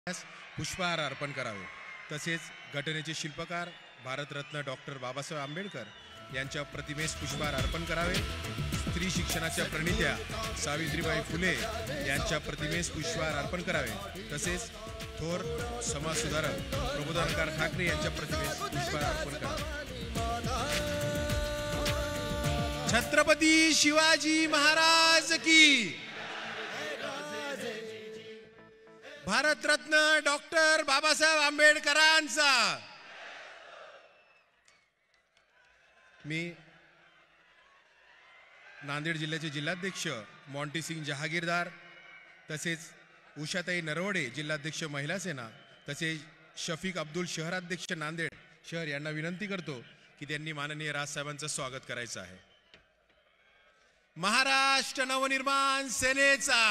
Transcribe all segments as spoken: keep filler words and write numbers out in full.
पुष्पहार अर्पण करावे। तसेच घटनेचे शिल्पकार भारतरत्न डॉक्टर बाबासाहेब आंबेडकर यांच्या प्रतिमेस पुष्पहार अर्पण करावे। स्त्री शिक्षणाच्या प्रणित्या सावित्रीबाई फुले यांच्या प्रतिमेस पुष्पहार अर्पण करावे। तसेच थोर समाजसुधारक प्रबोधनकार ठाकरे यांच्या प्रतिमेस पुष्पहार अर्पण करावे। छत्रपती शिवाजी महाराज की, भारतरत्न डॉक्टर बाबासाहेब आंबेडकरांचा। मी नांदेड जिल्ह्याचे जिल्हाध्यक्ष मॉन्टीसिंग जहागीरदार तसेच उषाताई नरवडे जिल्हाध्यक्ष महिला सेना तसेच शफीक अब्दुल शहराध्यक्ष नांदेड शहर यांना विनंती करतो की त्यांनी माननीय राजसाहेबांचं स्वागत करायचं आहे। महाराष्ट्र नवनिर्माण सेनेचा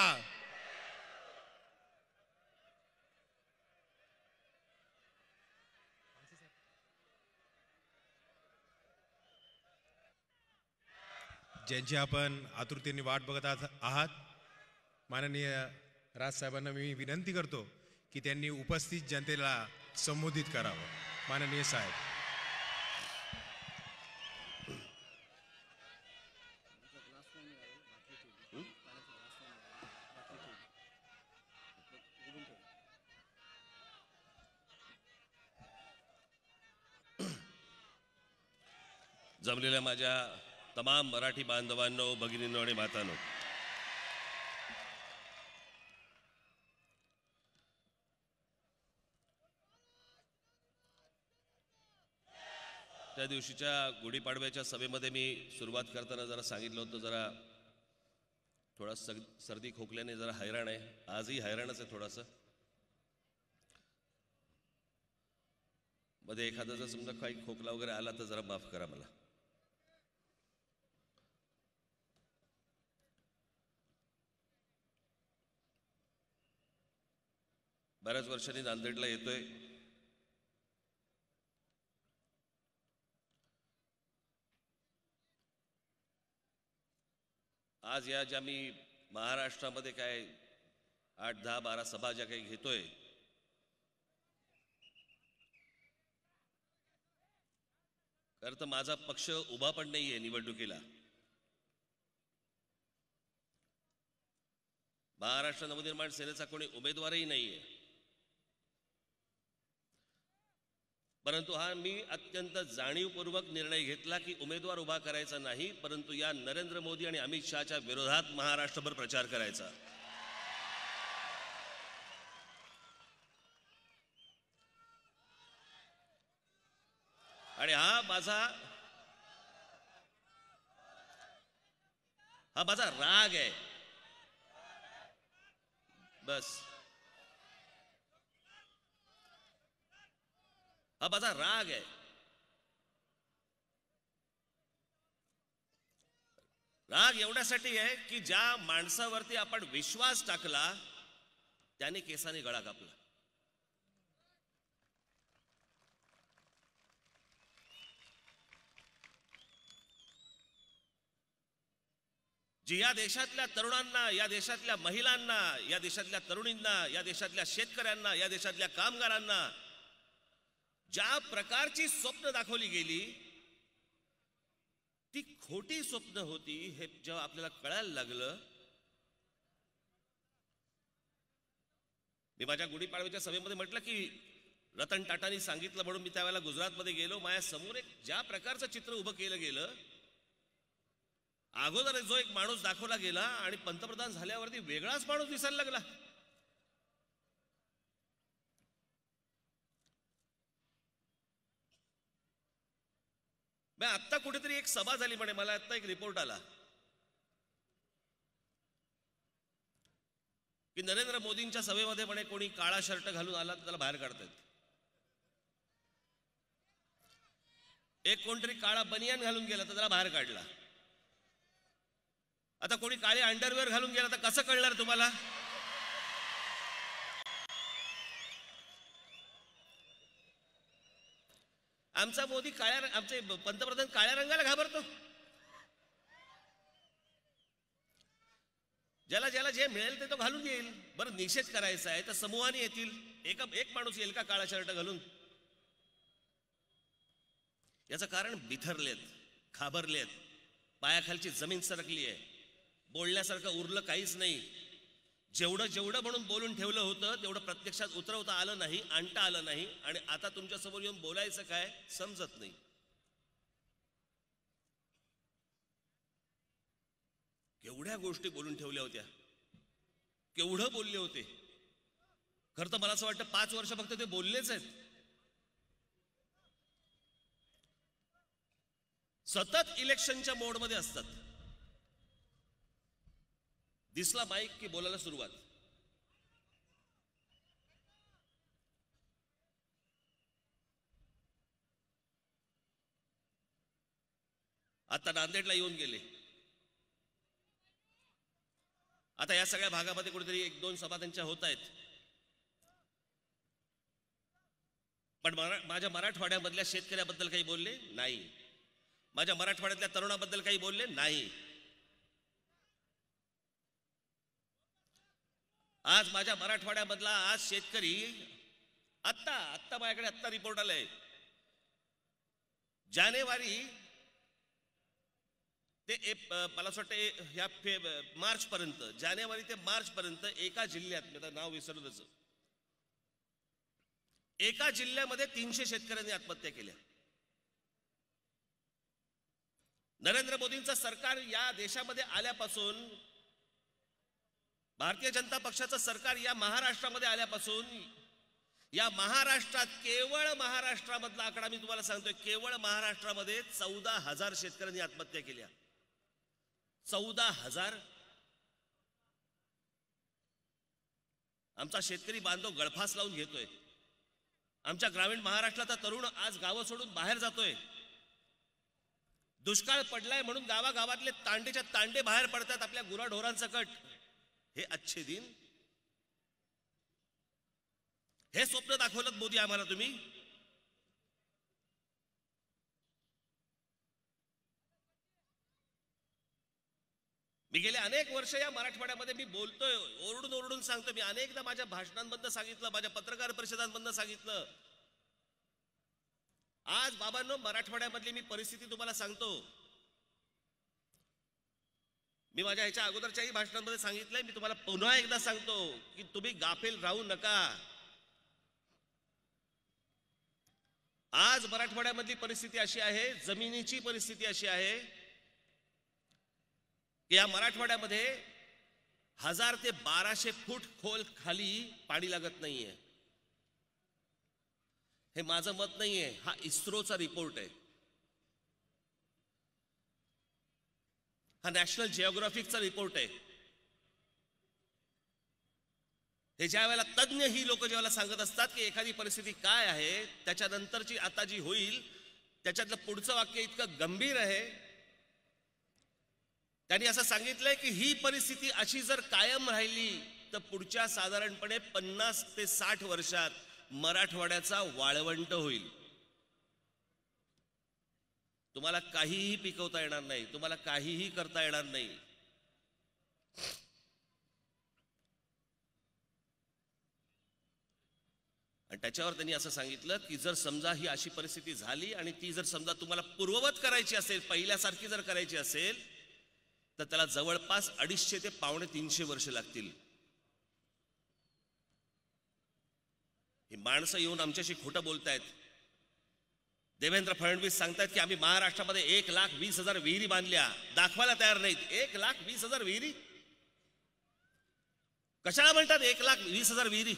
ज्यांची आपण आतुरतेने वाट बघत आहात, माननीय राजसाहेबांना मी विनंती करतो की त्यांनी उपस्थित जनतेला संबोधित करावं। माननीय साहेब। जमलेल्या माझ्या तमाम मराठी बांधवांनो, भगिनींनो आणि मातांनो, त्या दिवशीच्या गुढीपाडव्याच्या सभेमध्ये मी सुरुवात करताना जरा सांगितलं होतं, जरा थोडा सर्दी खोकल्याने जरा हैराण आहे, आजही हैराणच आहे थोडासा। मध्ये एखादा जर समजा काही खोकला वगैरे आला तर जरा माफ करा मला। बऱ्याच वर्षांनी नांदेडला येतोय। आज या ज्या मी महाराष्ट्रामध्ये काय आठ दहा बारा सभा ज्या काही घेतोय, खरं तर माझा पक्ष उभा पण नाहीये निवडणुकीला। महाराष्ट्र नवनिर्माण सेनेचा कोणी उमेदवारही नाहीये, परंतु हा मी अत्यंत जाणीवपूर्वक निर्णय घेतला की उमेदवार उभा करायचा नाही, परंतु या नरेंद्र मोदी आणि अमित शहाच्या विरोधात महाराष्ट्रभर प्रचार करायचा। आणि हा माझा हा माझा राग आहे, बस हा माझा राग आहे। राग एवढ्यासाठी आहे की ज्या माणसावरती आपण विश्वास टाकला त्याने केसाने गळा कापला। जी या देशातल्या तरुणांना, या देशातल्या महिलांना, या देशातल्या तरुणींना, या देशातल्या शेतकऱ्यांना, या देशातल्या कामगारांना ज्या प्रकारची स्वप्न दाखवली गेली ती खोटी स्वप्न होती हे जेव्हा आपल्याला कळायला लागलं। मी माझ्या गुढीपाडव्याच्या सभेमध्ये म्हटलं की रतन टाटांनी सांगितलं म्हणून मी त्यावेळेला गुजरातमध्ये गेलो। माझ्या समोर एक ज्या प्रकारचं चित्र उभं केलं गेलं, अगोदर जो एक माणूस दाखवला गेला आणि पंतप्रधान झाल्यावरती वेगळाच माणूस दिसायला लागला। मैं आत्ता कुठेतरी एक सभा झाली म्हणे, मला आत्ता एक रिपोर्ट आला की नरेंद्र मोदींच्या सभेमध्ये म्हणे कोणी काळा शर्ट घालून आला तर त्याला बाहेर काढतात, एक कोणतरी काळा बनियान घालून गेला तर त्याला बाहेर काढला। आता कोणी काळे अंडरवेअर घालून गेला तर कसं कळणार तुम्हाला? आमचा मोदी काळ्या, आमचे पंतप्रधान काळ्या रंगाला घाबरतो। ज्याला ज्याला जे मिळेल ते तो घालून येईल। बरं निषेध करायचा आहे तर समूहाने येतील। एक एक माणूस येईल का काळा शर्ट घालून? याचं कारण बिथरलेत, खाबरलेत, पायाखालची जमीन सरकली आहे, बोलण्यासारखं उरलं काहीच नाही. जेवढं जेवढं म्हणून बोलून ठेवलं होतं तेवढं प्रत्यक्षात उतरवता आलं नाही, आणता आलं नाही, आणि आता तुमच्या समोर येऊन बोलायचं काय समजत नाही. केवढ्या गोष्टी बोलून ठेवल्या होत्या, केवढं बोलले होते. खरं तर मला असं वाटतं पाच वर्ष फक्त ते बोललेच आहेत. सतत इलेक्शनच्या मोडमध्ये असतात. दिसला माईक की बोलायला सुरुवात. आता नांदेडला येऊन गेले. आता या सगळ्या भागामध्ये कुठेतरी एक दोन सभा त्यांच्या होत आहेत. पण माझ्या मराठवाड्यामधल्या शेतकऱ्याबद्दल काही बोलले नाही, माझ्या मराठवाड्यातल्या तरुणाबद्दल काही बोलले नाही. आज माझ्या मराठवाड्यामधला आज शेतकरी, आत्ता आत्ता माझ्याकडे आत्ता रिपोर्ट आलाय, जानेवारी ते मला असं वाटतं ह्या मार्च पर्यंत, जानेवारी ते मार्च पर्यंत एका जिल्ह्यात, मी आता नाव विसरलो त्याचं, एका जिल्ह्यामध्ये तीनशे शेतकऱ्यांनी आत्महत्या केल्या. नरेंद्र मोदींचं सरकार या देशामध्ये आल्यापासून, भारतीय जनता पक्षाचं सरकार या महाराष्ट्रामध्ये आल्यापासून, या महाराष्ट्रात, केवळ महाराष्ट्रामधला आकडा मी तुम्हाला सांगतोय, केवळ महाराष्ट्रामध्ये चौदा हजार शेतकऱ्यांनी आत्महत्या केल्या. चौदा हजार. आमचा शेतकरी बांधव गळफास लावून घेतोय. आमच्या ग्रामीण महाराष्ट्राचा तरुण आज गावं सोडून बाहेर जातोय. दुष्काळ पडलाय म्हणून गावागावातले तांडेच्या तांडे बाहेर पडतात आपल्या गुराढोरांसकट. हे अच्छे दिन, हे स्वप्न दाखवलं मोदी आम्हाला तुम्ही. मी गेले अनेक वर्ष या मराठवाड्यामध्ये मी बोलतोय, ओरडून ओरडून सांगतो. मी अनेकदा माझ्या भाषणांमधनं सांगितलं, माझ्या पत्रकार परिषदांमधनं सांगितलं. आज बाबांनो, मराठवाड्यामधली मी परिस्थिती तुम्हाला सांगतो. मी माझ्या ह्याच्या अगोदरच्याही भाषणांमध्ये सांगितलंय, मी तुम्हाला पुन्हा एकदा सांगतो की तुम्ही गाफील राहू नका. आज मराठवाड्यामधली परिस्थिती अशी आहे, जमिनीची परिस्थिती अशी आहे की या मराठवाड्यामध्ये हजार ते बाराशे फूट खोल खाली पाणी लागत नाहीये. हे माझं मत नाहीये, हा इस्रोचा रिपोर्ट आहे, हा नॅशनल जिओग्राफिकचा रिपोर्ट आहे. हे ज्या वेळेला तज्ञ ही लोक ज्यावेळेला सांगत असतात की एखादी परिस्थिती काय आहे, त्याच्यानंतरची आता जी होईल त्याच्यातलं पुढचं वाक्य इतकं गंभीर आहे. त्यांनी असं सांगितलंय की ही परिस्थिती अशी जर कायम राहिली तर पुढच्या साधारणपणे पन्नास ते साठ वर्षात मराठवाड्याचा वाळवंट होईल. तुम्हाला काहीही पिकवता येणार नाही, तुम्हाला काहीही करता येणार नाही. आणि त्याच्यावर त्यांनी असं सांगितलं की जर समजा ही अशी परिस्थिती झाली आणि ती जर समजा तुम्हाला पूर्ववत करायची असेल, पहिल्यासारखी जर करायची असेल, तर त्याला जवळपास अडीचशे ते पावणे तीनशे वर्ष लागतील. ही माणसं येऊन आमच्याशी खोटं बोलतायत. देवेंद्र फडणवीस सांगतायत की आम्ही महाराष्ट्रामध्ये एक लाख वीस हजार विहिरी बांधल्या, दाखवायला तयार नाहीत. एक लाख वीस हजार विहिरी कशाला म्हणतात? एक लाख वीस हजार विहिरी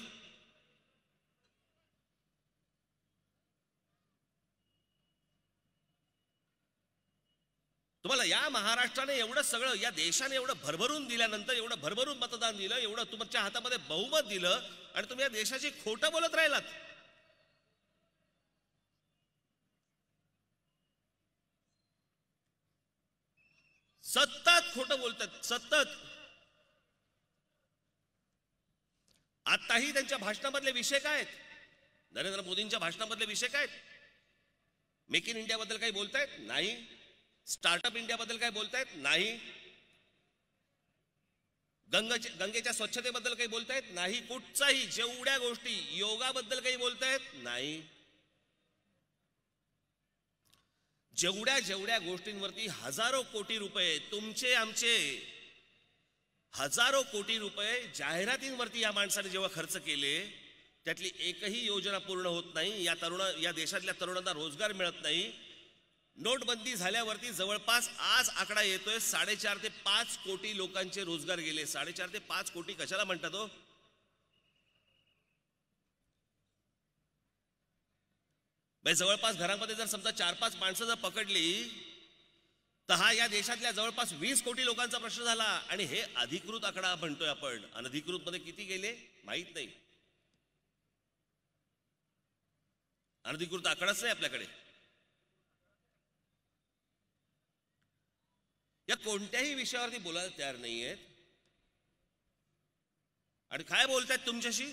तुम्हाला या महाराष्ट्राने एवढं सगळं, या देशाने एवढं भरभरून दिल्यानंतर, एवढं भरभरून मतदान दिलं, एवढं तुमच्या हातामध्ये बहुमत दिलं, आणि तुम्ही या देशाची खोटं बोलत राहिलात. सतत खोटं बोलतात, सतत. आताही त्यांच्या भाषणामधले विषय काय आहेत? नरेंद्र मोदींच्या भाषणामधले विषय काय आहेत? मेक इन इंडिया बद्दल काही बोलतायत? नाही. स्टार्टअप इंडिया बद्दल काय बोलतायत? नाही. गंगेच्या गंगेच्या स्वच्छतेबद्दल काही बोलतायत नाही, कुठचाही जेवढ्या गोष्टी योगाबद्दल काही बोलतायत नाही, जेवढ्या जेवढ्या गोष्टींवरती हजारो कोटी रुपये तुमचे आमचे हजारो कोटी रुपये जाहिरातींवरती या माणसाने जेव्हा खर्च केले, त्यातली एकही योजना पूर्ण होत नाही. या तरुण या देशातल्या तरुणांना रोजगार मिळत नाही. नोटबंदी झाल्यावरती जवळपास आज आकडा येतोय साडेचार ते पाच कोटी लोकांचे रोजगार गेले. साडेचार ते पाच कोटी कशाला म्हणतात हो? जवळपास घरामध्ये जर समजा चार पाच माणसं जर पकडली तर हा या देशातल्या जवळपास वीस कोटी लोकांचा प्रश्न झाला. आणि हे अधिकृत आकडा म्हणतोय आपण, अनधिकृत मध्ये किती गेले माहित नाही. अनधिकृत आकडाच नाही आपल्याकडे. या कोणत्याही विषयावरती बोलायला तयार नाहीयेत. आणि काय बोलतायत तुमच्याशी?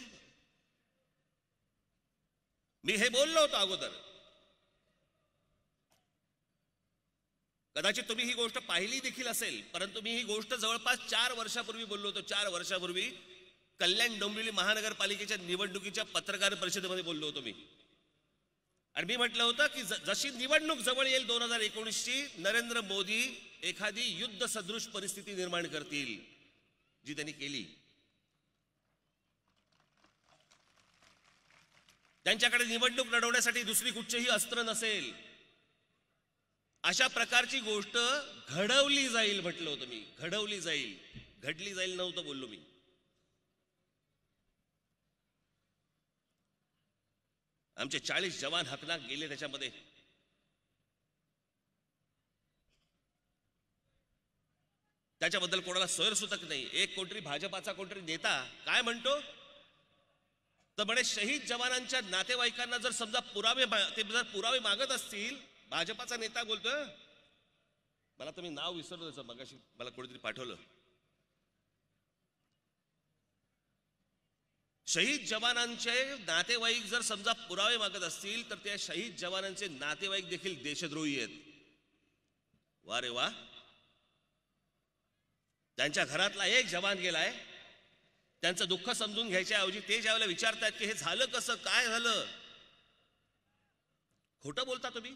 मी हे बोललो होतो अगोदर, कदाचित तुम्ही ही गोष्ट पाहिली देखील असेल, परंतु मी ही गोष्ट जवळपास चार वर्षापूर्वी बोललो होतो. चार वर्षापूर्वी कल्याण डोंबिवली महानगरपालिकेच्या निवडणुकीच्या पत्रकार परिषदेमध्ये बोललो होतो मी. आणि मी म्हटलं होतं की जशी निवडणूक जवळ येईल दोन हजार एकोणीसची, नरेंद्र मोदी एखादी युद्ध सदृश परिस्थिती निर्माण करतील, जी त्यांनी केली. त्यांच्याकडे निवडणूक लढवण्यासाठी दुसरी कुठचेही अस्त्र नसेल, अशा प्रकारची गोष्ट घडवली जाईल म्हटलं होतं मी. घडवली जाईल, घडली जाईल नव्हतं बोललो मी. आमचे चाळीस जवान हकनाक गेले त्याच्यामध्ये. त्याच्याबद्दल कोणाला सैरसूतक नाही. एक कोणतरी भाजपाचा कोणतरी नेता काय म्हणतो तर म्हणे शहीद जवानांच्या नातेवाईकांना जर समजा पुरावे ते जर पुरावे मागत असतील, भाजपाचा नेता बोलतोय, मला तर मी नाव विसरलो त्याचं, मगाशी मला कोणीतरी पाठवलं. शहीद जवानांचे नातेवाईक जर समजा पुरावे मागत असतील तर त्या शहीद जवानांचे नातेवाईक देखील देशद्रोही आहेत. वा रे वा. त्यांच्या घरातला एक जवान गेलाय, त्यांचं दुःख समजून घ्यायच्या ऐवजी ते ज्यावेळेला विचारतात की हे झालं कसं, काय झालं, खोटं बोलता तुम्ही.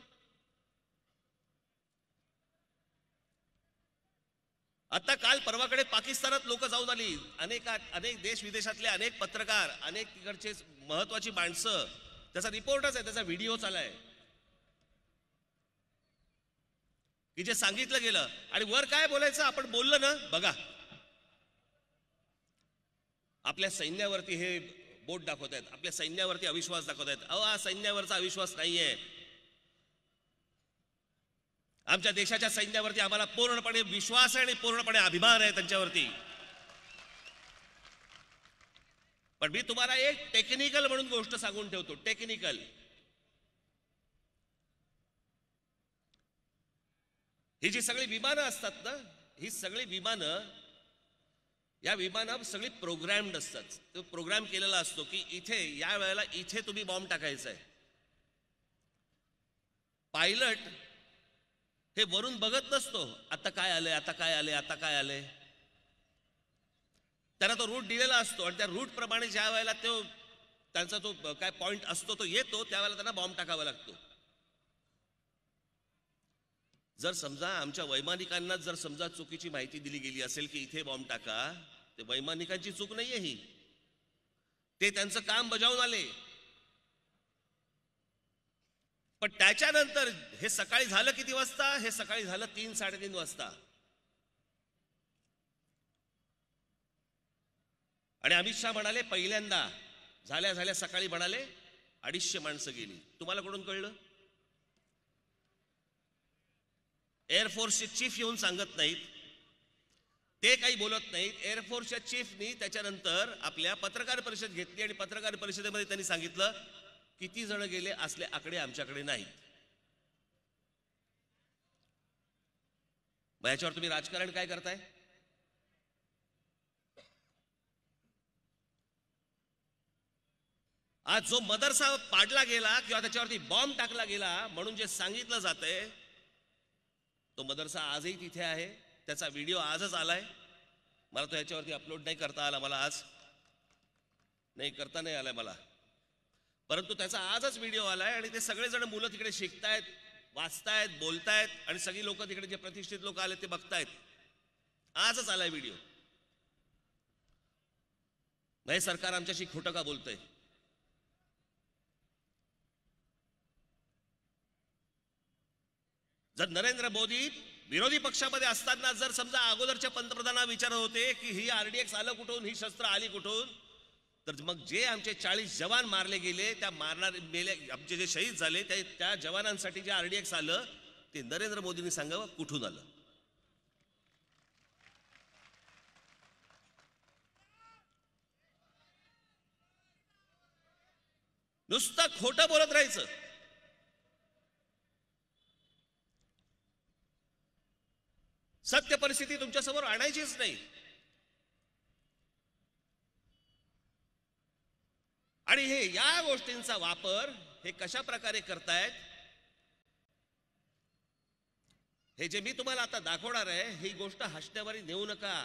आता काल परवाकडे पाकिस्तानात लोक जाऊन आली, अनेक अनेक देश विदेशातले अनेक पत्रकार, अनेक तिकडचे महत्वाची माणसं, त्याचा रिपोर्टच आहे, त्याचा व्हिडिओ चालाय की जे सांगितलं गेलं. आणि वर काय बोलायचं आपण बोललं ना, बघा आपल्या सैन्यावरती हे बोट दाखवत आहेत, आपल्या सैन्यावरती अविश्वास दाखवत आहेत. अहो हा सैन्यावरचा अविश्वास नाहीये. आमच्या देशाच्या सैन्यावरती आम्हाला पूर्णपणे विश्वास आहे आणि पूर्णपणे अभिमान आहे त्यांच्यावरती. पण मी तुम्हाला एक टेक्निकल म्हणून गोष्ट सांगून ठेवतो. टेक्निकल ही जी सगळी विमानं असतात ना, ही सगळी विमानं, या विमानं सगळी प्रोग्रॅम्ड असतात. तो प्रोग्राम केलेला असतो की इथे या वेळेला इथे तुम्ही बॉम्ब टाकायचा आहे. पायलट हे वरून बघत नसतो आता काय आलंय, आता काय आलंय, आता काय आलंय. त्यांना तो रूट दिलेला असतो आणि त्या रूट प्रमाणे ज्या वेळेला तो त्यांचा तो काय पॉइंट असतो तो येतो, त्यावेळेला त्यांना बॉम्ब टाकावा लागतो. जर समजा आमच्या वैमानिकांना जर समजा चुकीची माहिती दिली गेली असेल की इथे बॉम्ब टाका, ते वैमानिकांची चूक नाहीये ही, ते त्यांचं काम बजावून आले. पण त्याच्यानंतर हे सकाळी झालं किती वाजता? हे सकाळी झालं तीन साडेतीन वाजता. आणि अमित शहा म्हणाले पहिल्यांदा झाल्या झाल्या सकाळी म्हणाले अडीचशे माणसं गेली. तुम्हाला कुठून कळलं? एअरफोर्सचे चीफ येऊन सांगत नाहीत, ते काही बोलत नाहीत. एअरफोर्सच्या चीफनी त्याच्यानंतर आपल्या पत्रकार परिषद घेतली आणि पत्रकार परिषदेमध्ये त्यांनी सांगितलं किती जण गेले असले आकडे आमच्याकडे नाहीत. मग याच्यावर तुम्ही राजकारण काय करताय? आज जो मदरसा पाडला गेला किंवा त्याच्यावरती बॉम्ब टाकला गेला म्हणून जे सांगितलं जातंय, तो मदरसा आजही तिथे आहे, त्याचा व्हिडिओ आजच आलाय. मला तो ह्याच्यावरती अपलोड नाही करता आला, मला आज नाही करता नाही आलाय मला, परंतु त्याचा आजच व्हिडिओ आलाय आणि ते सगळेजण मुलं तिकडे शिकतायत, वाचतायत, बोलतायत आणि सगळी लोक तिकडे जे प्रतिष्ठित लोक आले ते बघतायत. आजच आलाय व्हिडिओ. हे सरकार आमच्याशी खोटं का बोलतंय? जर नरेंद्र मोदी विरोधी पक्षामध्ये असताना जर समजा अगोदरच्या पंतप्रधानांना विचारत होते की ही आरडीएक्स आलं कुठून, ही शस्त्र आली कुठून, तर मग जे आमचे चाळीस जवान मारले गेले, त्या मारणार मेले आमचे जे शहीद झाले त्या त्या जवानांसाठी जे आरडीएक्स आलं ते नरेंद्र मोदींनी सांगावं कुठून आलं. नुसतं खोटं बोलत राहायचं. सत्य परिस्थिती तुमच्यासमोर आणायचीच नाही. आणि हे या गोष्टींचा वापर हे कशा प्रकारे करतायत, हे जे मी तुम्हाला आता दाखवणार आहे, ही गोष्ट हसण्यावारी नेऊ नका.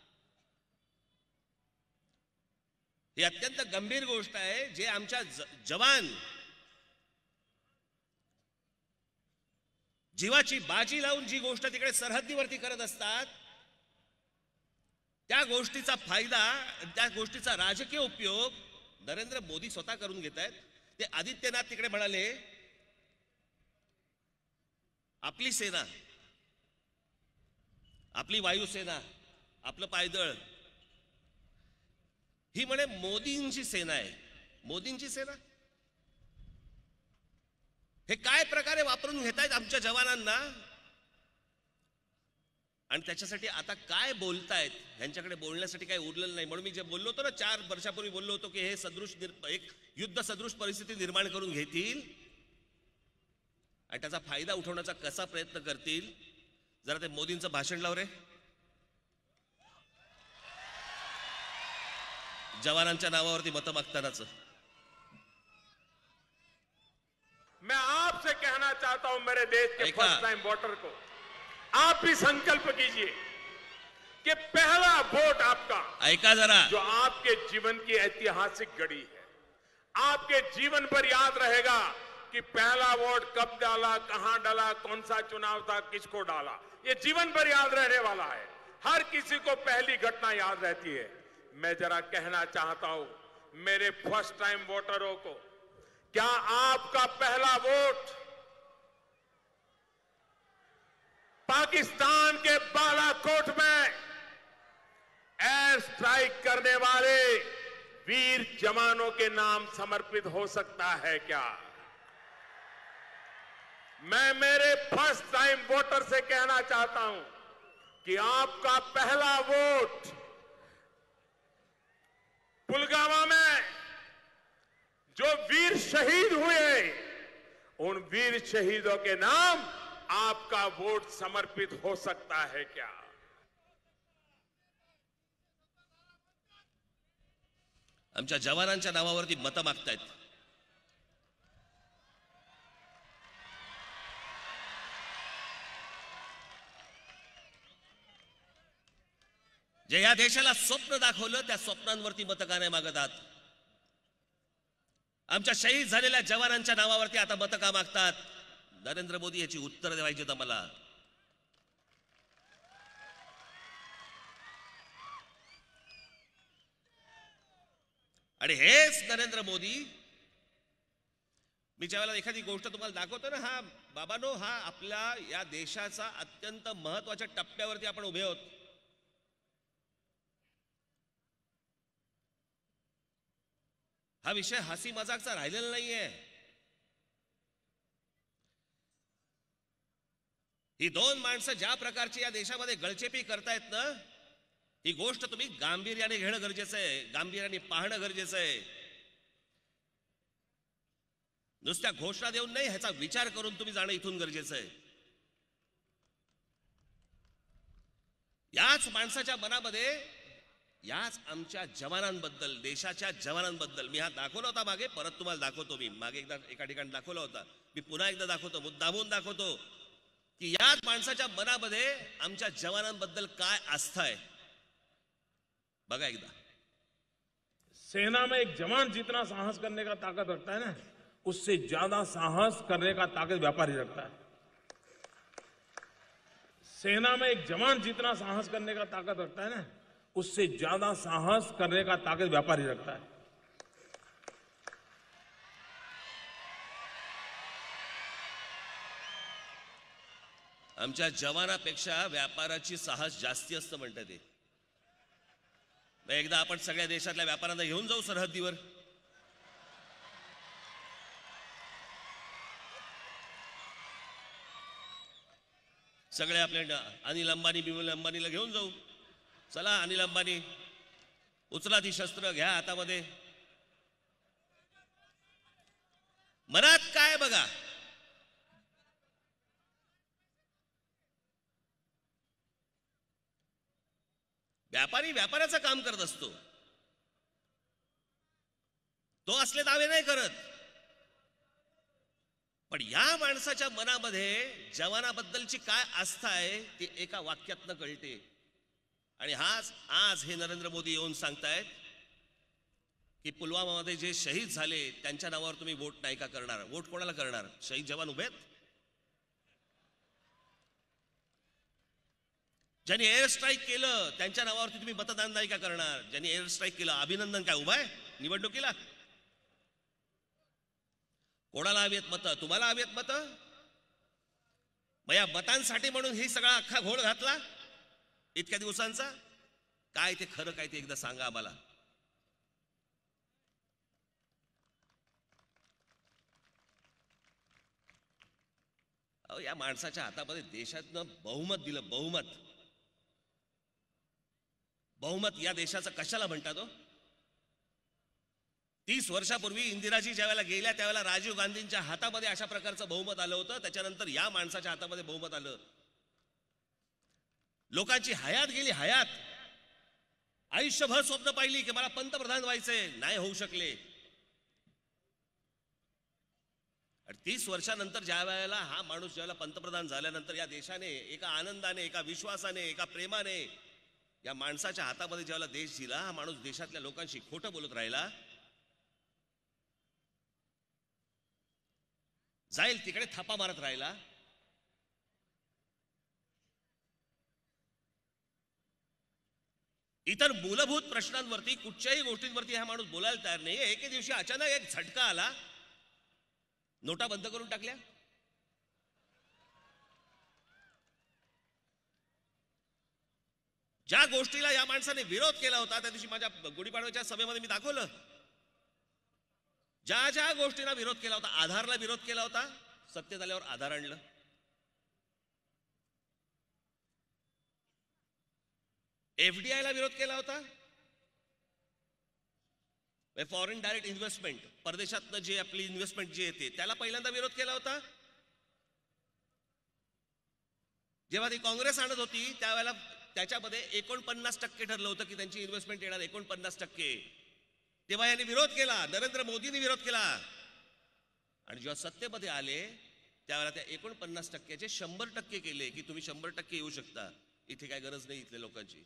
ही अत्यंत गंभीर गोष्ट आहे. जे आमच्या जवान जीवाची बाजी लावून जी गोष्ट तिकडे सरहद्दीवरती करत असतात, त्या गोष्टीचा फायदा, त्या गोष्टीचा राजकीय उपयोग नरेंद्र मोदी स्वतः करून घेत आहेत. ते आदित्यनाथ तिकडे म्हणाले आपली सेना, आपली वायुसेना, आपलं पायदळ ही म्हणे मोदींची सेना आहे. मोदींची सेना हे काय प्रकारे वापरून घेतायत आमच्या जवानांना, आणि त्याच्यासाठी आता काय बोलतायत, ह्यांच्याकडे बोलण्यासाठी काही उरलेलं नाही. म्हणून मी जे बोललो होतो ना, चार वर्षापूर्वी बोललो होतो की हे सदृश एक युद्ध सदृश परिस्थिती निर्माण करून घेतील आणि त्याचा फायदा उठवण्याचा कसा प्रयत्न करतील. जरा ते मोदींचं भाषण लाव रे. जवानांच्या नावावरती मतं मागतानाचं. मैं आपसे कहना चाहता हूं मेरे देश के फर्स्ट टाइम वोटर को, आप भी संकल्प कीजिए कि पहला वोट आपका, ऐका जरा, जो आपके जीवन की ऐतिहासिक घड़ी है, आपके जीवन पर याद रहेगा कि पहला वोट कब डाला, कहां डाला, कौन सा चुनाव था, किसको डाला, ये जीवन भर याद रहने वाला है. हर किसी को पहली घटना याद रहती है. मैं जरा कहना चाहता हूं मेरे फर्स्ट टाइम वोटरों को, क्या आपका पहला वोट पाकिस्तान के बालाकोट में एयर स्ट्राइक करने वाले वीर जवानों के नाम समर्पित हो सकता है क्या? मैं मेरे फर्स्ट टाइम वोटर से कहना चाहता हूं कि आपका पहला वोट पुलवामा में जो वीर शहीद हुए, उन वीर शहीदों के नाम आपका वोट समर्पित हो सकता है क्या? आमच्या जवानांच्या नावावरती मतं मागतायत. जे या देशाला स्वप्न दाखवलं त्या स्वप्नांवरती मतं का नाही मागत आहात? आमच्या शहीद झालेल्या जवानांच्या नावावरती आता मतं का मागतात? नरेंद्र मोदी याची उत्तर द्यायची तर मला. आणि हेच नरेंद्र मोदी, मी ज्यावेळेला एखादी गोष्ट तुम्हाला दाखवतो ना, हा बाबानो, हा आपल्या या देशाचा अत्यंत महत्वाच्या टप्प्यावरती आपण उभे आहोत. हा विषय हसी मजाकचा राहिलेला नाहीये. ही दोन माणसं ज्या प्रकारची या देशामध्ये गळचेपी करतायत ना, ही गोष्ट तुम्ही गांभीर्याने घेणं गरजेचं आहे, गांभीर्याने पाहणं गरजेचं आहे. नुसत्या घोषणा देऊन नाही, ह्याचा विचार करून तुम्ही जाणं इथून गरजेचं आहे. याच माणसाच्या मनामध्ये, याच आमच्या जवानांबद्दल, देशाच्या जवानांबद्दल, मी हा दाखवला होता मागे, परत तुम्हाला दाखवतो. मी मागे एकदा एका ठिकाणी दाखवला होता, मी पुन्हा एकदा दाखवतो, मुद्दामून दाखवतो की याच माणसाच्या मनामध्ये आमच्या जवानांबद्दल काय आस्था आहे. बघा एकदा. सेना में एक जवान जितना साहस करने का ताकत रखता है ना, उससे ज्यादा साहस करने का ताकत व्यापारी रखता है. सेना में एक जवान जितना साहस करने का ताकत रखता है ना, उससे ज्यादा साहस करने का ताकत व्यापारी रखता है. आमच्या जवानापेक्षा व्यापाराची साहस जास्ती असतं म्हणतात ते. एकदा आपण सगळ्या देशातल्या व्यापाऱ्यांना घेऊन जाऊ सरहद्दीवर. सगळे आपल्या अनिल अंबानी बिमल अंबानीला घेऊन जाऊ. चला अनिल अंबानी, उचला ती शस्त्र, घ्या हातामध्ये. मनात काय बघा. व्यापारी व्यापाराचं काम करत असतो, तो असले दावे नाही करत. पण या माणसाच्या मनामध्ये जवानाबद्दलची काय आस्था आहे ती एका वाक्यातनं कळते. आणि हाच आज हे नरेंद्र मोदी येऊन सांगतायत की पुलवामामध्ये जे शहीद झाले त्यांच्या नावावर तुम्ही वोट नाही का करणार. वोट कोणाला करणार? शहीद जवान उभे आहेत. ज्यांनी एअर स्ट्राईक केलं त्यांच्या नावावरती तुम्ही मतदान नाही का करणार? ज्यांनी एअर स्ट्राईक केलं अभिनंदन काय उभा आहे निवडणुकीला? कोणाला हवी आहेत मतं? तुम्हाला हवी आहेत मतं? मग या मतांसाठी म्हणून ही सगळा अख्खा घोळ घातला इतक्या दिवसांचा. काय ते खरं काय ते एकदा सांगा आम्हाला. अहो या माणसाच्या हातामध्ये देशातनं बहुमत दिलं. बहुमत बहुमत या देशाचं कशाला म्हणतात हो? तीस वर्षापूर्वी इंदिराजी ज्यावेळेला गेल्या त्यावेळेला राजीव गांधींच्या हातामध्ये अशा प्रकारचं बहुमत आलं होतं. त्याच्यानंतर या माणसाच्या हातामध्ये बहुमत आलं. लोकांची हयात गेली. हयात आयुष्यभर स्वप्न पाहिली की मला पंतप्रधान व्हायचंय, नाही होऊ शकले. आणि तीस वर्षानंतर ज्या वेळेला हा माणूस ज्यावेळेला पंतप्रधान झाल्यानंतर या देशाने एका आनंदाने, एका विश्वासाने, एका प्रेमाने या माणसाच्या हातामध्ये ज्यावेळेला देश दिला, हा माणूस देशातल्या लोकांशी खोटं बोलत राहिला. जाईल तिकडे थापा मारत राहिला. इतर मूलभूत प्रश्नांवरती कुठच्याही गोष्टींवरती हा माणूस बोलायला तयार नाही. एके दिवशी अचानक एक झटका आला, नोटा बंद करून टाकल्या. ज्या गोष्टीला या माणसाने विरोध केला होता त्या दिवशी माझ्या गुढीपाडव्याच्या सभेमध्ये मी दाखवलं. ज्या ज्या गोष्टींना विरोध केला होता, आधारला विरोध केला होता, सत्तेत आल्यावर आधार आणलं. एफडीआय ला विरोध केला होता, फॉरेन डायरेक्ट इन्व्हेस्टमेंट, परदेशातनं जे आपली इन्व्हेस्टमेंट जे येते त्याला पहिल्यांदा विरोध केला होता. जेव्हा ती काँग्रेस आणत होती त्यावेळेला त्याच्यामध्ये एकोणपन्नास टक्के ठरलं होतं की त्यांची इन्व्हेस्टमेंट येणार एकोणपन्नास टक्के. तेव्हा यांनी विरोध केला, नरेंद्र मोदींनी विरोध केला. आणि जेव्हा सत्तेमध्ये आले त्यावेळेला त्या एकोणपन्नास टक्क्याचे शंभर टक्के केले की तुम्ही शंभर टक्के येऊ शकता, इथे काय गरज नाही इथल्या लोकांची.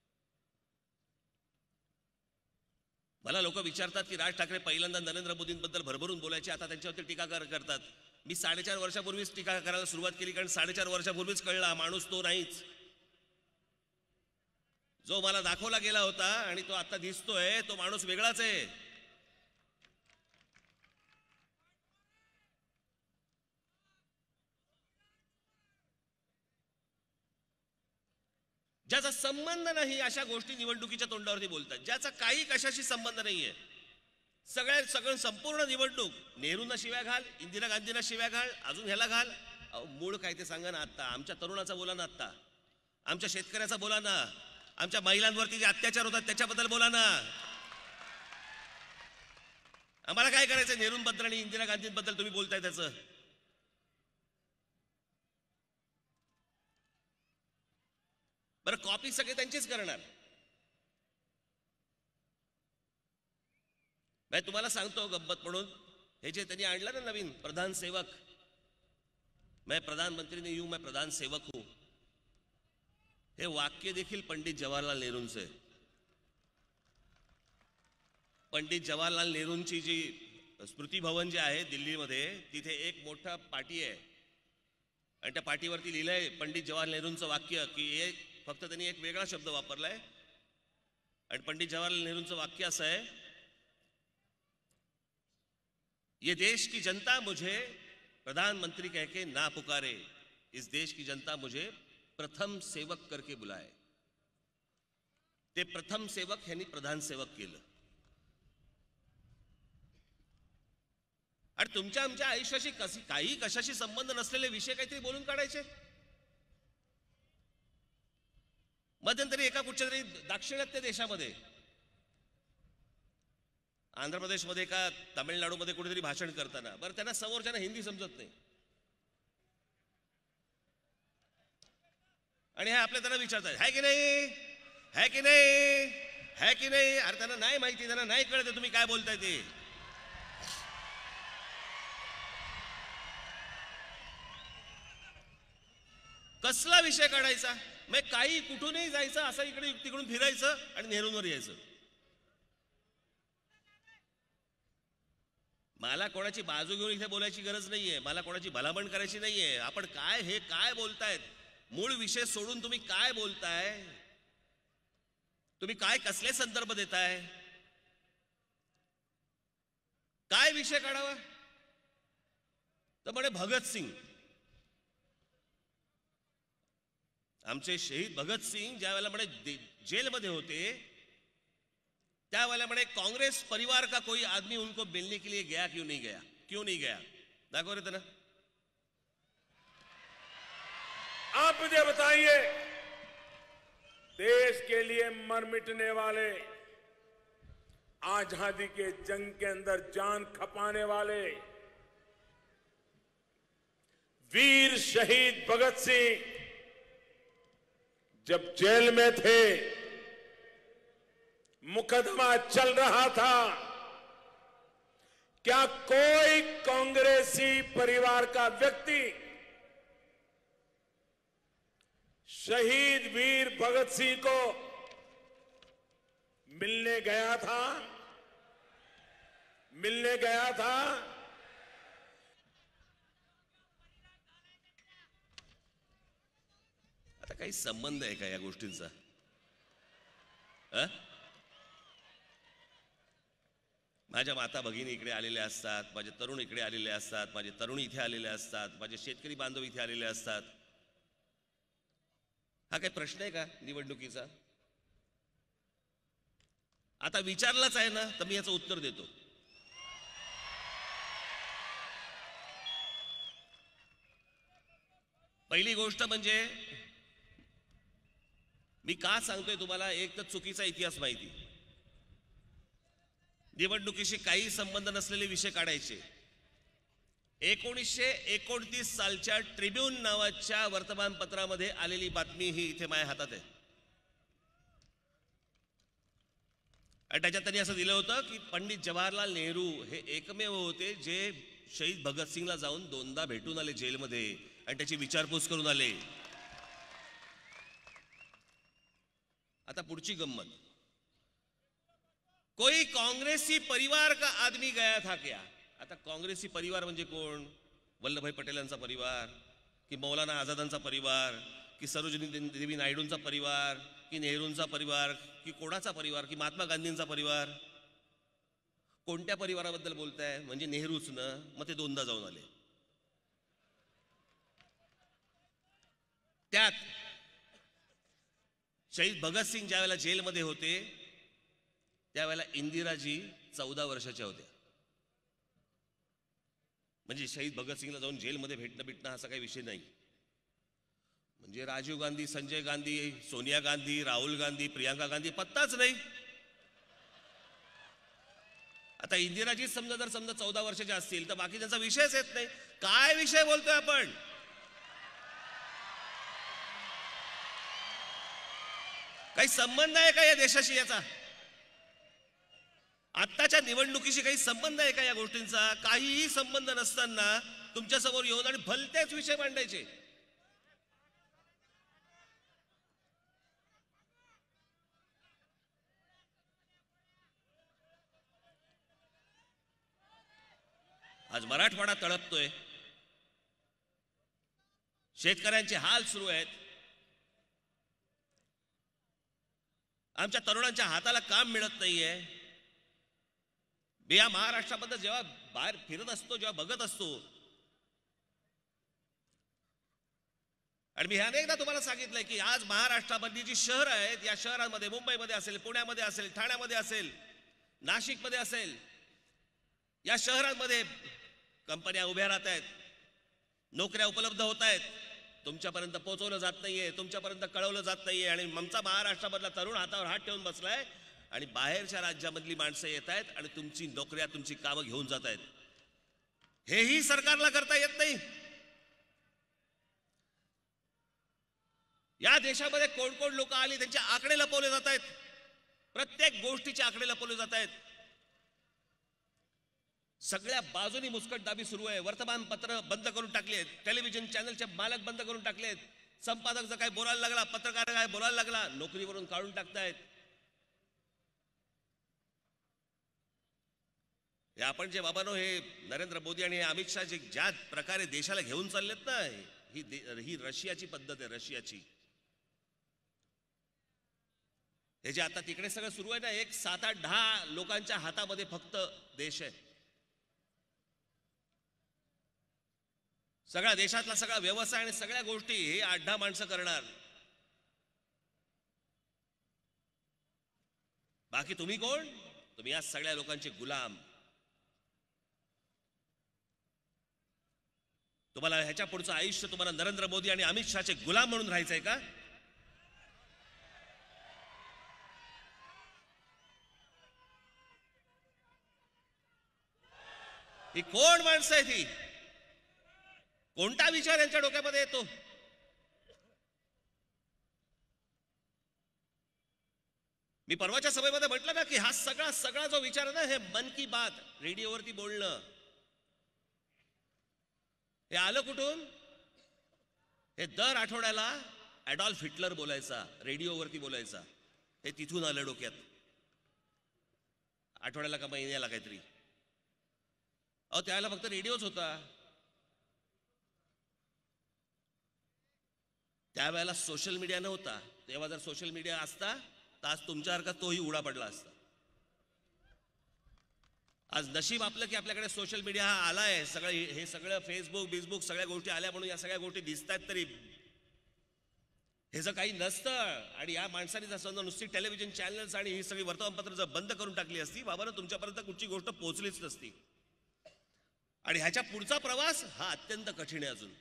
मला लोक विचारतात की राज ठाकरे पहिल्यांदा नरेंद्र मोदींबद्दल भरभरून बोलायचे, आता त्यांच्यावरती टीका करतात. मी साडेचार वर्षापूर्वीच टीका करायला सुरुवात केली, कारण साडेचार वर्षापूर्वीच कळला माणूस तो नाहीच जो मला दाखवला गेला होता. आणि तो आता दिसतोय तो माणूस वेगळाच आहे. ज्याचा संबंध नाही अशा गोष्टी निवडणुकीच्या तोंडावरती बोलतात. ज्याचा काही कशाशी संबंध नाहीये, सगळ्या सगळं संपूर्ण निवडणूक नेहरूंना शिव्या घाल, इंदिरा गांधींना शिव्या घाल, अजून ह्याला घाल. मूळ काय ते सांगा ना. आता आमच्या तरुणाचा बोला ना, आता आमच्या शेतकऱ्याचा बोला ना, आमच्या महिलांवरती जे अत्याचार होतात त्याच्याबद्दल बोला ना. आम्हाला काय करायचं नेहरूंबद्दल आणि इंदिरा गांधींबद्दल तुम्ही बोलताय त्याचं? बरं कॉपी सगळे त्यांचीच करणार. मैं तुम्हाला सांगतो गंमत म्हणून, हे जे त्यांनी आणलं ना नवीन प्रधान सेवक, मैं प्रधानमंत्री नहीं हूं मैं प्रधान सेवक हूं, हे वाक्य देखील पंडित जवाहरलाल नेहरूंचे. पंडित जवाहरलाल नेहरूंची जी स्मृती भवन जे आहे दिल्लीमध्ये, तिथे एक मोठा पाटी आहे आणि त्या पाटीवरती लिहिलंय पंडित जवाहरलाल नेहरूंचं वाक्य, की एक फक्त त्यांनी एक वेगळा शब्द वापरलाय आणि पंडित जवाहरलाल नेहरूंचं वाक्य असं आहे, ये देश की जनता मुझे प्रधानमंत्री कह के ना पुकारे, इस देश की जनता मुझे प्रथम सेवक करके बुलाए. ते प्रथम सेवक ह्यांनी प्रधान सेवक केलं. आणि तुमच्या आमच्या आयुष्याशी कशी काही कशाशी संबंध नसलेले विषय काहीतरी बोलून काढायचे. मध्यंतरी एका कुठच्या तरी दाक्षिणात्य देशामध्ये, आंध्र प्रदेशमध्ये का तामिळनाडूमध्ये कुठेतरी भाषण करताना, बरं त्यांना समोरच्यांना हिंदी समजत नाही आणि हे आपल्या त्यांना विचारतात, है की नाही, है की नाही, है की नाही. अरे त्यांना नाही माहिती, त्यांना नाही कळत तुम्ही काय बोलताय ते. कसला विषय काढायचा, मग काही कुठूनही जायचं, असं इकडे तिकडून फिरायचं आणि नेहरूंवर यायचं. मला कोणाची बाजू घेऊन इथे बोलायची गरज नाहीये, मला कोणाची भलामण करायची नाहीये. आपण काय हे काय बोलतायत, मूळ विषय सोडून तुम्ही काय बोलताय, तुम्ही काय कसले संदर्भ देताय, काय विषय काढावा. तर म्हणे भगतसिंग, आमचे शहीद भगतसिंग ज्या वेळेला म्हणे जेलमध्ये होते त्यावेळेला म्हणे कांग्रेस परिवार का कोई आदमी उनको मिलने के लिए गया क्यों नहीं गया, क्यों नहीं गया. दाखव रे त्यांना. आप मुझे बताइए, देश के लिए मर मिटने वाले, आजादी के जंग के अंदर जान खपाने वाले वीर शहीद भगत सिंह जब जेल में थे, मुकदमा चल रहा था, क्या कोई कांग्रेसी परिवार का व्यक्ति शहीद वीर भगत सिंह को मिलने गया था, मिलने गया था? आता काही संबंध आहे का या गोष्टींचा? माझ्या माता भगिनी इकडे आलेले असतात, माझे तरुण इकडे आलेले असतात, माझे तरुणी इथे आलेले असतात, माझे शेतकरी बांधव इथे आलेले असतात. हा काही प्रश्न आहे का निवडणुकीचा? आता विचारलाच आहे ना, तर मी याचं उत्तर देतो. पहिली गोष्ट म्हणजे मी का सांगतोय तुम्हाला, एक तर चुकीचा इतिहास माहिती, निवडणुकीशी काही संबंध नसलेले विषय काढायचे. एकोणीसशे एकोणतीस सालच्या ट्रिब्यून नावाच्या वर्तमानपत्रामध्ये आलेली बातमी ही इथे माझ्या हातात आहे. आणि त्याच्यात त्यांनी असं दिलं होतं की पंडित जवाहरलाल नेहरू हे एकमेव होते जे शहीद भगतसिंगला जाऊन दोनदा भेटून आले जेलमध्ये आणि त्याची विचारपूस करून आले. आता पुढची गंमत, कोई कांग्रेसी परिवार का आदमी गया था क्या? आता काँग्रेसी परिवार म्हणजे कोण? वल्लभभाई पटेलांचा परिवार, की मौलाना आझादांचा परिवार, की सरोजिनी देवी नायडूंचा परिवार, की नेहरूंचा परिवार, की कोणाचा परिवार, की महात्मा गांधींचा परिवार? कोणत्या परिवाराबद्दल बोलताय? म्हणजे नेहरूच ना, मग ते दोनदा जाऊन आले. त्यात शहीद भगतसिंग ज्या वेळेला जेलमध्ये होते त्यावेळेला इंदिराजी चौदा वर्षाच्या होत्या. म्हणजे शहीद भगतसिंगला जाऊन जेलमध्ये भेटणं भेटणं असा काही विषय नाही. म्हणजे राजीव गांधी, संजय गांधी, सोनिया गांधी, राहुल गांधी, प्रियांका गांधी पत्ताच नाही. आता इंदिराजी समजा जर समजा चौदा वर्षाच्या असतील तर बाकी त्यांचा विषयच येत नाही. काय विषय बोलतोय आपण? काही संबंध आहे का या देशाशी याचा? आत्ताच्या निवडणुकीशी काही संबंध आहे का या गोष्टींचा? काहीही संबंध नसताना तुमच्या समोर येऊन आणि भलतेच विषय मांडायचे. आज मराठवाडा तळपतोय, शेतकऱ्यांचे हाल सुरू आहेत, आमच्या तरुणांच्या हाताला काम मिळत नाहीये. मी या महाराष्ट्राबद्दल जेव्हा बाहेर फिरत असतो, जेव्हा बघत असतो, आणि मी अनेकदा तुम्हाला सांगितलंय की आज महाराष्ट्रामधली जी शहरं आहेत, या शहरांमध्ये मुंबईमध्ये असेल, पुण्यामध्ये असेल, ठाण्यामध्ये असेल, नाशिकमध्ये असेल, या शहरांमध्ये कंपन्या उभ्या राहत आहेत, नोकऱ्या उपलब्ध होत आहेत, तुमच्यापर्यंत पोहोचवलं जात नाहीये, तुमच्यापर्यंत कळवलं जात नाहीये. आणि आमचा महाराष्ट्रामधला तरुण हातावर हात ठेवून बसलाय आणि बाहेरच्या राज्यामधली माणसं येत आहेत आणि तुमची नोकऱ्या, तुमची कामं घेऊन जात आहेत. हेही सरकारला करता येत नाही. या देशामध्ये कोण कोण लोक आली त्यांचे आकडे लपवले जात आहेत, प्रत्येक गोष्टीचे आकडे लपवले जात आहेत. सगळ्या बाजूनी मुस्कटदाबी सुरू आहे. वर्तमानपत्र बंद करून टाकलेत, टेलिव्हिजन चॅनलचे मालक बंद करून टाकलेत, संपादक जर काय बोलायला लागला, पत्रकार काय बोलायला लागला, नोकरीवरून काढून टाकतायत. हे आपण जे बाबांनो, हे नरेंद्र मोदी आणि अमित शहा जे ज्या प्रकारे देशाला घेऊन चाललेत ना, ही ही रशियाची पद्धत आहे, रशियाची. हे जे आता तिकडे सगळं सुरू आहे ना, एक सात आठ दहा लोकांच्या हातामध्ये फक्त देश आहे. सगळ्या देशातला सगळा व्यवसाय आणि सगळ्या गोष्टी हे आठ दहा माणसं करणार. बाकी तुम्ही कोण? तुम्ही या सगळ्या लोकांचे गुलाम. तुम्हाला ह्याच्या पुढचं आयुष्य तुम्हाला नरेंद्र मोदी आणि अमित शहाचे गुलाम म्हणून राहायचंय का? ही कोण माणसं आहे? ती कोणता विचार यांच्या डोक्यामध्ये येतो? मी परवाच्या सभेमध्ये म्हटलं ना की हा सगळा सगळा जो विचार आहे ना, हे मन की बात रेडिओवरती बोलणं, हे आलं कुठून? हे दर आठवड्याला ॲडॉल्फ हिटलर बोलायचा, रेडिओवरती बोलायचा, हे तिथून आलं डोक्यात. आठवड्याला का महिन्याला काहीतरी. अहो त्यावेळेला फक्त रेडिओच होता. त्यावेळेला सोशल मीडिया नव्हता. तेव्हा जर सोशल मीडिया असता तर आज तुमच्यासारखा तोही उडा पडला असता. आज नशीब आपलं की आपल्याकडे सोशल मीडिया हा आलाय. सगळं हे सगळं फेसबुक बिसबुक सगळ्या गोष्टी आल्या म्हणून या सगळ्या गोष्टी दिसतात. तरी हे जर काही नसतं आणि या माणसाने जर समजा नुसती टेलिव्हिजन चॅनल्स आणि ही सगळी वर्तमानपत्र जर बंद करून टाकली असती, बाबांनो तुमच्यापर्यंत कुठची गोष्ट पोहोचलीच नसती. आणि ह्याच्या पुढचा प्रवास हा अत्यंत कठीण आहे. अजून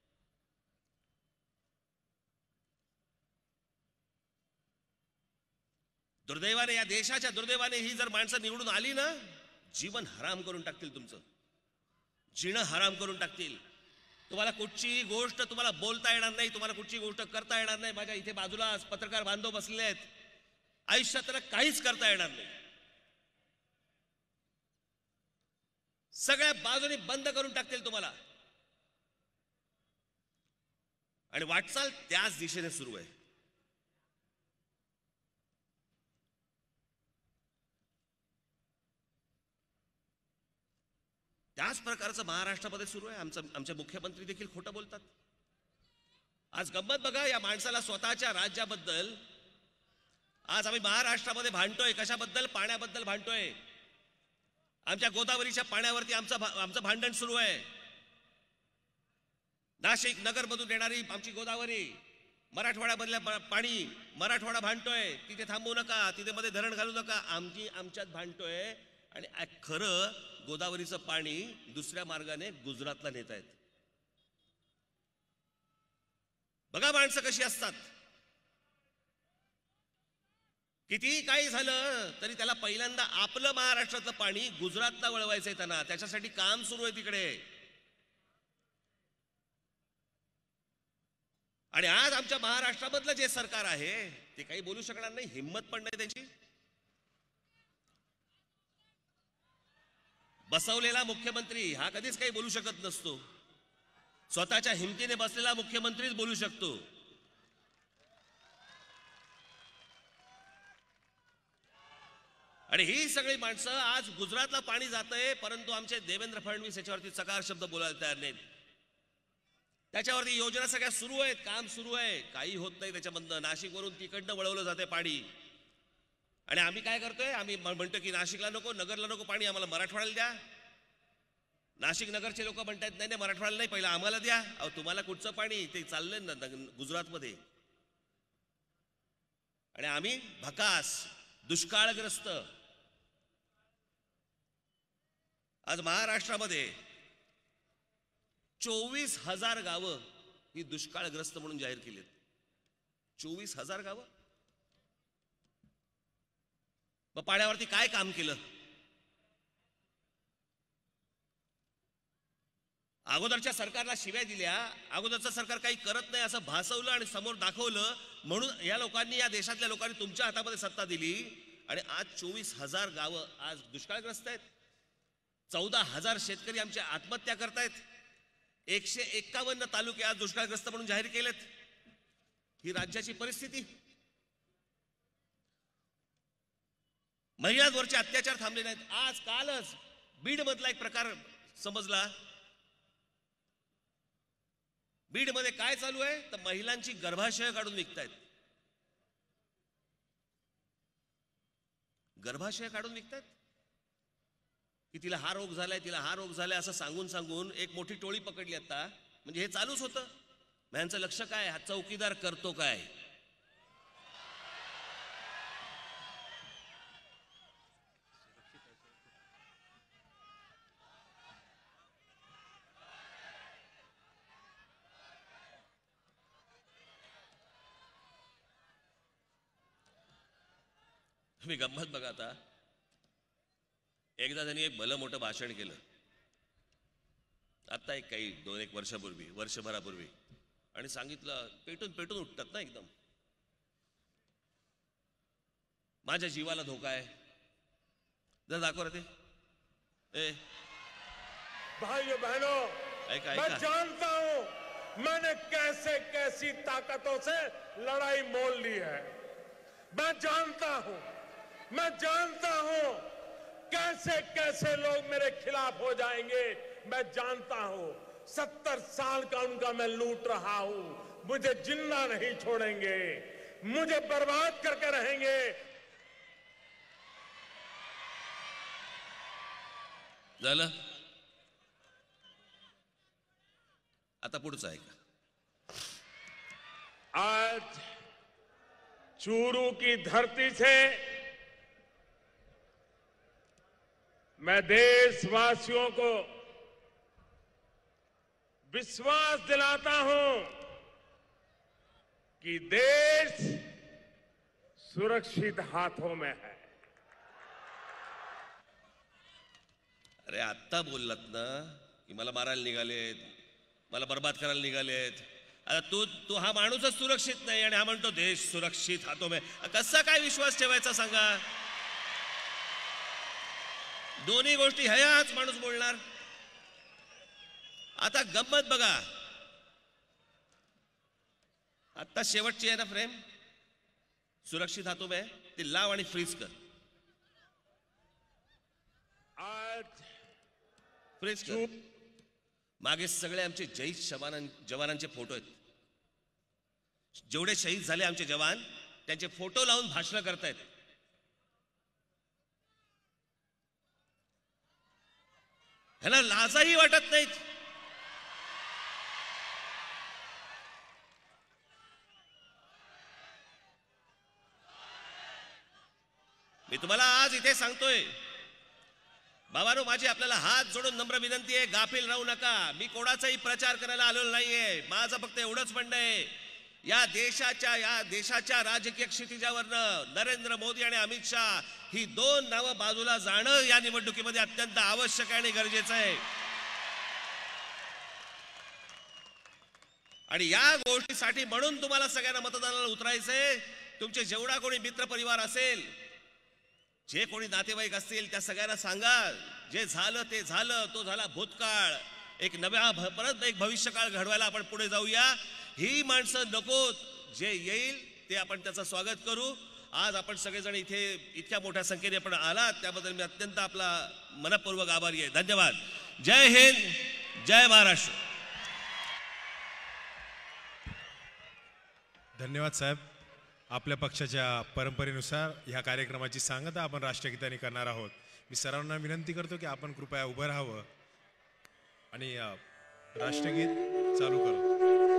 दुर्दैवाने, या देशाच्या दुर्दैवाने ही जर माणसं निवडून आली ना, जीवन हराम करून टाकतील, तुमचं जीणं हराम करून टाकतील. तुम्हाला कुठचीही गोष्ट तुम्हाला बोलता येणार नाही, तुम्हाला कुठची गोष्ट करता येणार नाही. माझ्या इथे बाजूला पत्रकार बांधव बसलेले आहेत, आयुष्यात त्याला काहीच करता येणार नाही. सगळ्या बाजूनी बंद करून टाकतील तुम्हाला. आणि वाटचाल त्याच दिशेने सुरू आहे. त्याच प्रकारचं महाराष्ट्रामध्ये सुरू आहे. आमचं आमचे मुख्यमंत्री देखील खोटं बोलतात. आज गंमत बघा, या माणसाला स्वतःच्या राज्याबद्दल आज आम्ही महाराष्ट्रामध्ये भांडतोय. कशाबद्दल? पाण्याबद्दल भांडतोय. आमच्या गोदावरीच्या पाण्यावरती आमचं आमचं भांडण सुरू आहे. नाशिक नगरमधून येणारी आमची गोदावरी, मराठवाड्यामधल्या पाणी मराठवाडा भांडतोय, तिथे थांबवू नका, तिथे मध्ये धरण घालू नका, आमची आमच्यात भांडतोय. आणि खरं गोदावरीचं पाणी दुसऱ्या मार्गाने गुजरातला नेत आहेत. बघा माणसं कशी असतात. कितीही काही झालं तरी त्याला पहिल्यांदा आपलं महाराष्ट्रातलं पाणी गुजरातला वळवायचंय त्यांना. त्याच्यासाठी काम सुरू आहे तिकडे. आणि आज आमच्या महाराष्ट्रामधलं जे सरकार आहे ते काही बोलू शकणार नाही, हिम्मत पण नाही त्यांची. बसवलेला मुख्यमंत्री हा कधीच काही बोलू शकत नसतो. स्वतःच्या हिमतीने बसलेला मुख्यमंत्रीच बोलू शकतो. आणि ही सगळी माणसं आज गुजरातला पाणी जातंय, परंतु आमचे देवेंद्र फडणवीस याच्यावरती चकार शब्द बोलायला तयार नाहीत. त्याच्यावरती योजना सगळ्या सुरू आहेत, काम सुरू आहे, काही होत नाही त्याच्यामधनं. नाशिकवरून तिकडनं वळवलं जाते पाणी. आणि आम्ही काय करतोय, आम्ही म्हणतो की नाशिकला नको, नगरला नको पाणी, आम्हाला मराठवाड्याला द्या. नाशिक नगरचे लोक म्हणतात नाही नाही मराठवाड्याला नाही, पहिला आम्हाला द्या. अहो तुम्हाला कुठचं पाणी, ते चाललंय ना गुजरातमध्ये. आणि आम्ही भकास दुष्काळग्रस्त. आज महाराष्ट्रामध्ये चोवीस हजार गावं ही दुष्काळग्रस्त म्हणून जाहीर केली. चोवीस हजार गावं. मग पाण्यावरती काय काम केलं? अगोदरच्या सरकारला शिव्या दिल्या, अगोदरचं सरकार काही करत नाही असं भासवलं आणि समोर दाखवलं, म्हणून या लोकांनी, या देशातल्या लोकांनी तुमच्या हातामध्ये सत्ता दिली. आणि आज चोवीस हजार गावं आज दुष्काळग्रस्त आहेत. चौदा हजार शेतकरी आमच्या आत्महत्या करतायत. एकशे एक्कावन्न तालुके आज दुष्काळग्रस्त म्हणून जाहीर केलेत. ही राज्याची परिस्थिती. महिलांवरचे अत्याचार थांबले नाहीत. आज कालच बीड मधला एक प्रकार समजला. बीड मध्ये काय चालू आहे तर महिलांची गर्भाशय काढून विकतायत. गर्भाशय काढून विकतायत की तिला हा रोग झालाय, तिला हा रोग झालाय असं सांगून सांगून एक मोठी टोळी पकडली आता. म्हणजे हे चालूच होतं. यांचं लक्ष काय, हा चौकीदार करतो काय? तुम्ही गंमत बघा. आता एकदा त्यांनी एक भलं मोठं भाषण केलं, आता एक काही दोन एक वर्षापूर्वी वर्षभरापूर्वी, आणि सांगितलं, पेटून पेटून उठतात ना एकदम, माझ्या जीवाला धोका आहे. जर दाखव रे ते. ए भाइयों बहनों, ऐका मैं ऐका जानता हूं मैंने कैसे कैसी ताकतों से लड़ाई मोल ली है. मैं जानता हूं मैं जानता हूं कैसे कैसे लोग मेरे खिलाफ हो जाएंगे. मैं जानता हूं सत्तर साल का उनका मैं लूट रहा हूं. मुझे जिंदा नहीं छोड़ेंगे, मुझे बर्बाद करके रहेंगे. झालं. आता पुढचं आहे का? आज चूरू की धरती से मैं देशवासियों को विश्वास दिलाता हूं कि देश सुरक्षित हाथों में है. अरे आत्ता बोललात ना की मला मारायला निघालेत, मला बर्बाद करायला निघालेत. आता तू तू हा माणूसच सुरक्षित नाही आणि हा म्हणतो देश सुरक्षित हातों में. कसा काय विश्वास ठेवायचा सांगा? दोन्ही गोष्टी हयाच माणूस बोलणार. आता गंमत बघा. आता शेवटची आहे ना फ्रेम, सुरक्षित हातों में, ती लाव आणि फ्रीज कर. आज फ्रीज कर. मागे सगळे आमचे जैश जवानां जवानांचे फोटो आहेत. जेवढे शहीद झाले आमचे जवान त्यांचे फोटो लावून भाषण करतायत. ह्याला लाजही वाटत नाहीत. मी तुम्हाला आज इथे सांगतोय, बाबांनो, माझी आपल्याला हात जोडून नम्र विनंती आहे, गाफील राहू नका. मी कोणाचाही प्रचार करायला आलेलो नाहीये. माझं फक्त एवढंच म्हणणं आहे, या देशाच्या या देशाच्या राजकीय क्षितिजावरनं नरेंद्र मोदी आणि अमित शाह ही दोन नावं बाजूला जाणं या निवडणुकीमध्ये अत्यंत आवश्यक आणि गरजेचं आहे. आणि या गोष्टीसाठी म्हणून तुम्हाला सगळ्यांना मतदानाला उतरायचंय. तुमचे जेवढा कोणी मित्र परिवार असेल, जे कोणी नातेवाईक असतील, त्या सगळ्यांना सांगा, जे झालं ते झालं, तो झाला भूतकाळ. एक नव्या परत एक भविष्यकाळ घडवायला आपण पुढे जाऊया. ही माणसं नको, जे येईल ते आपण त्याचं स्वागत करू. आज आपण सगळेजण इथे इतक्या मोठ्या संख्येने आपण आलात त्याबद्दल मी अत्यंत आपला मनपूर्वक आभारी आहे. धन्यवाद. जय हिंद, जय महाराष्ट्र. धन्यवाद साहेब. आपल्या पक्षाच्या परंपरेनुसार ह्या कार्यक्रमाची सांगता आपण राष्ट्रगीताने करणार आहोत. मी सर्वांना विनंती करतो की आपण कृपया उभं राहावं आणि राष्ट्रगीत चालू करू.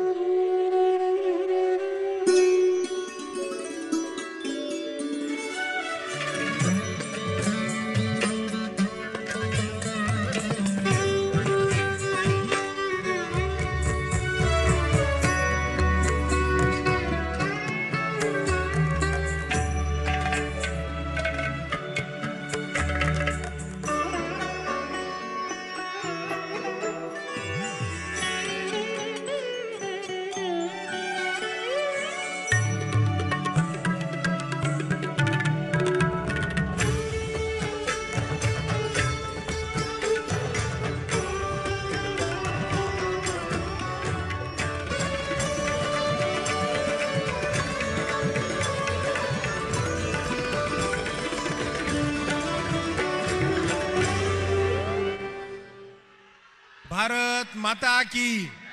भारत माता की.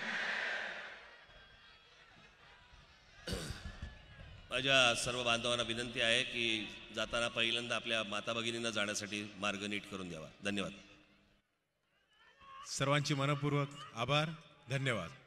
माझ्या सर्व बांधवांना विनंती आहे की जाताना पहिल्यांदा आपल्या माता भगिनींना जाण्यासाठी मार्ग नीट करून द्यावा. धन्यवाद. सर्वांची मनपूर्वक आभार. धन्यवाद.